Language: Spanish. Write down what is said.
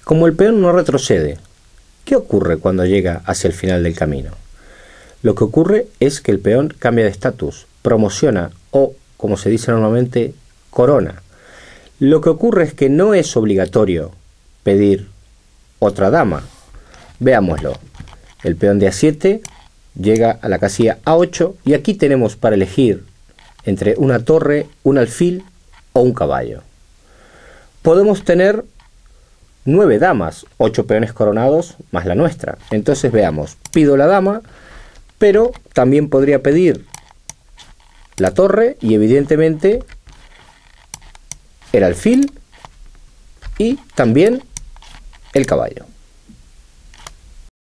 Como el peón no retrocede, ¿qué ocurre cuando llega hacia el final del camino? Lo que ocurre es que el peón cambia de estatus, promociona o, como se dice normalmente, corona. Lo que ocurre es que no es obligatorio pedir otra dama. Veámoslo. El peón de A7 llega a la casilla A8 y aquí tenemos para elegir entre una torre, un alfil o un caballo. Podemos tener 9 damas, 8 peones coronados más la nuestra. Entonces veamos, pido la dama, pero también podría pedir la torre y evidentemente el alfil y también el caballo.